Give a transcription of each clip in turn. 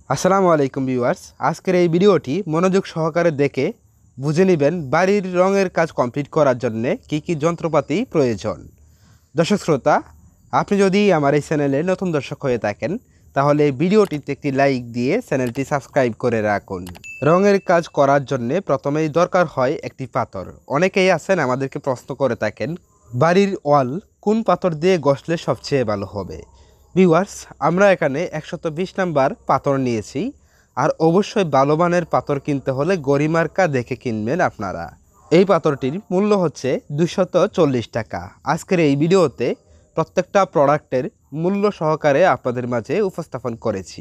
আসসালামু আলাইকুম ভিউয়ার্স, আজকের এই ভিডিওটি মনোযোগ সহকারে দেখে বুঝে নেবেন বাড়ির রঙের কাজ কমপ্লিট করার জন্য কি কি যন্ত্রপাতি প্রয়োজন। দর্শক শ্রোতা, আপনি যদি আমার এই চ্যানেলে নতুন দর্শক হয়ে থাকেন তাহলে ভিডিওটিতে একটি লাইক দিয়ে চ্যানেলটি সাবস্ক্রাইব করে রাখুন। রঙের কাজ করার জন্য প্রথমেই দরকার হয় একটি পাথর। অনেকেই আছেন আমাদেরকে প্রশ্ন করে থাকেন বাড়ির ওয়াল কোন পাথর দিয়ে ঘষলে সবচেয়ে ভালো হবে। ভিউয়ার্স, আমরা এখানে 120 নাম্বার পাথর নিয়েছি, আর অবশ্যই ভালো মানের পাথর কিনতে হলে গরিমার্কা দেখে কিনবেন আপনারা। এই পাথরটির মূল্য হচ্ছে 240 টাকা। আজকের এই ভিডিওতে প্রত্যেকটা প্রোডাক্টের মূল্য সহকারে আপনাদের মাঝে উপস্থাপন করেছি,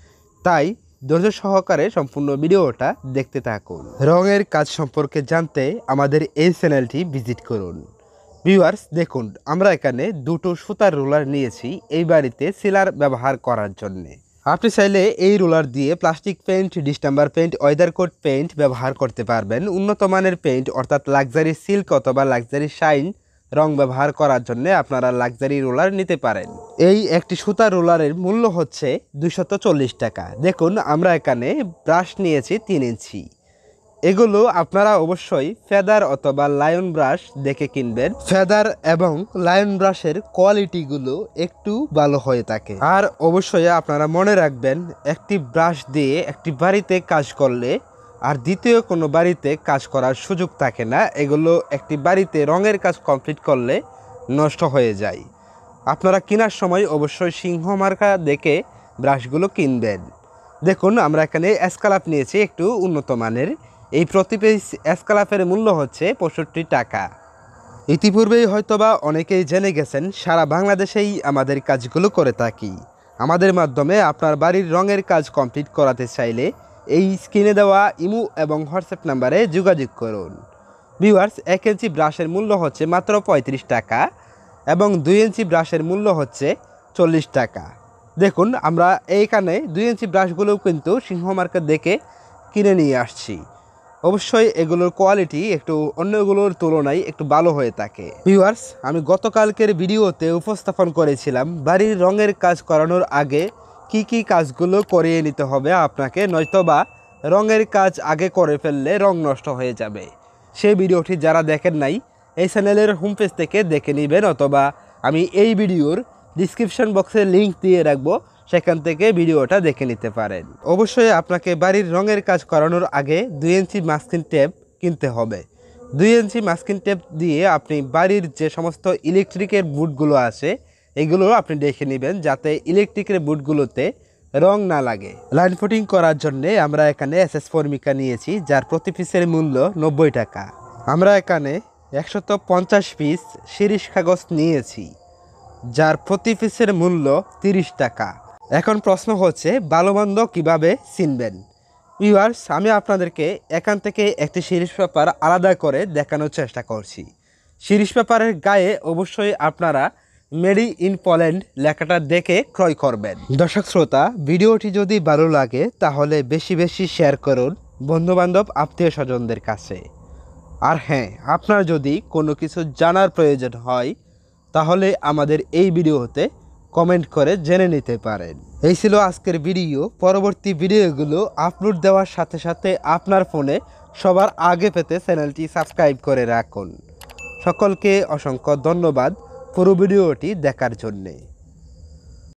তাই ধৈর্য সহকারে সম্পূর্ণ ভিডিওটা দেখতে থাকুন। রঙের কাজ সম্পর্কে জানতে আমাদের এই চ্যানেলটি ভিজিট করুন। ভিউয়ার্স দেখুন, আমরা এখানে দুটো সুতার রোলার নিয়েছি এই বাড়িতে সিলার ব্যবহার করার জন্যে। আপনি চাইলে এই রোলার দিয়ে plastic paint, distemper paint, weather coat paint ব্যবহার করতে পারবেন। উন্নত মানের পেইন্ট অর্থাৎ লাক্সারি সিল্ক অথবা লাক্সারি শাইন রং ব্যবহার করার জন্য আপনারা লাক্সারি রোলার নিতে পারেন। এই একটি সুতার রোলারের মূল্য হচ্ছে 240 টাকা। দেখুন, আমরা এখানে ব্রাশ নিয়েছি 3 ইঞ্চি। এগুলো আপনারা অবশ্যই ফেদার অথবা লায়ন ব্রাশ দেখে কিনবেন। ফেদার এবং লায়ন ব্রাশের কোয়ালিটিগুলো একটু ভালো হয়ে থাকে। আর অবশ্যই আপনারা মনে রাখবেন, একটি ব্রাশ দিয়ে একটি বাড়িতে কাজ করলে আর দ্বিতীয় কোনো বাড়িতে কাজ করার সুযোগ থাকে না। এগুলো একটি বাড়িতে রঙের কাজ কমপ্লিট করলে নষ্ট হয়ে যায়। আপনারা কেনার সময় অবশ্যই সিংহ মার্কা দেখে ব্রাশগুলো কিনবেন। দেখুন, আমরা এখানে এসকালাপ নিয়েছি একটু উন্নত মানের। এই প্রতি পিস এসকালাপের মূল্য হচ্ছে 65 টাকা। ইতিপূর্বেই হয়তোবা অনেকেই জেনে গেছেন, সারা বাংলাদেশেই আমাদের কাজগুলো করে থাকি। আমাদের মাধ্যমে আপনার বাড়ির রঙের কাজ কমপ্লিট করাতে চাইলে এই স্ক্রিনে দেওয়া ইমো এবং হোয়াটসঅ্যাপ নাম্বারে যোগাযোগ করুন। ভিউয়ার্স, 1 ইঞ্চি ব্রাশের মূল্য হচ্ছে মাত্র 35 টাকা এবং 2 ইঞ্চি ব্রাশের মূল্য হচ্ছে 40 টাকা। দেখুন, আমরা এইখানে 2 ইঞ্চি ব্রাশগুলোও কিন্তু সিংহ মার্কেট দেখে কিনে নিয়ে আসছি। অবশ্যই এগুলোর কোয়ালিটি একটু অন্যগুলোর তুলনায় একটু ভালো হয়ে থাকে। ভিউয়ার্স, আমি গতকালকের ভিডিওতে উপস্থাপন করেছিলাম বাড়ির রঙের কাজ করানোর আগে কি কি কাজগুলো করিয়ে নিতে হবে আপনাকে, নয়তোবা রঙের কাজ আগে করে ফেললে রং নষ্ট হয়ে যাবে। সেই ভিডিওটি যারা দেখেন নাই, এই চ্যানেলের হোম পেজ থেকে দেখে নেবেন, অথবা আমি এই ভিডিওর ডিসক্রিপশন বক্সে লিঙ্ক দিয়ে রাখবো, সেখান থেকে ভিডিওটা দেখে নিতে পারেন। অবশ্যই আপনাকে বাড়ির রঙের কাজ করানোর আগে 2 ইঞ্চি মাস্কিং টেপ কিনতে হবে। 2 ইঞ্চি মাস্কিং টেপ দিয়ে আপনি বাড়ির যে সমস্ত ইলেকট্রিকের বুটগুলো আছে এগুলো আপনি দেখে নেবেন, যাতে ইলেকট্রিকের বুটগুলোতে রং না লাগে। লাইন ফুটিং করার জন্যে আমরা এখানে এসএস ফর্মিকা নিয়েছি, যার প্রতি পিসের মূল্য 90 টাকা। আমরা এখানে 150 পিস শিরিষ কাগজ নিয়েছি, যার প্রতি পিসের মূল্য 30 টাকা। এখন প্রশ্ন হচ্ছে, ভালো মন্দ কীভাবে চিনবেন? ভিউয়ার্স, আমি আপনাদেরকে এখান থেকে একটি শিরিষ পেপার আলাদা করে দেখানোর চেষ্টা করছি। শিরিষ পেপারের গায়ে অবশ্যই আপনারা মেড ইন পোল্যান্ড লেখাটা দেখে ক্রয় করবেন। দর্শক শ্রোতা, ভিডিওটি যদি ভালো লাগে তাহলে বেশি বেশি শেয়ার করুন বন্ধুবান্ধব, আত্মীয় স্বজনদের কাছে। আর হ্যাঁ, আপনার যদি কোনো কিছু জানার প্রয়োজন হয় তাহলে আমাদের এই ভিডিওতে কমেন্ট করে জেনে নিতে পারেন। এই ছিল আজকের ভিডিও। পরবর্তী ভিডিওগুলো আপলোড দেওয়ার সাথে সাথে আপনার ফোনে সবার আগে পেতে চ্যানেলটি সাবস্ক্রাইব করে রাখুন। সকলকে অসংখ্য ধন্যবাদ পুরো ভিডিওটি দেখার জন্যে।